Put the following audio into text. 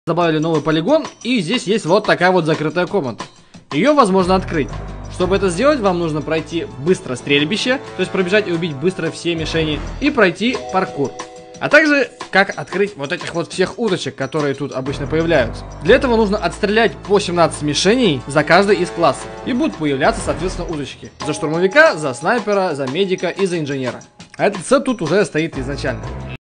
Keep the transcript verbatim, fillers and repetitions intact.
Добавили новый полигон, и здесь есть вот такая вот закрытая комната. Ее возможно открыть. Чтобы это сделать, вам нужно пройти быстро стрельбище, то есть пробежать и убить быстро все мишени, и пройти паркур. А также, как открыть вот этих вот всех уточек, которые тут обычно появляются. Для этого нужно отстрелять по семнадцать мишеней за каждый из классов. И будут появляться, соответственно, уточки. За штурмовика, за снайпера, за медика и за инженера. А этот сет тут уже стоит изначально.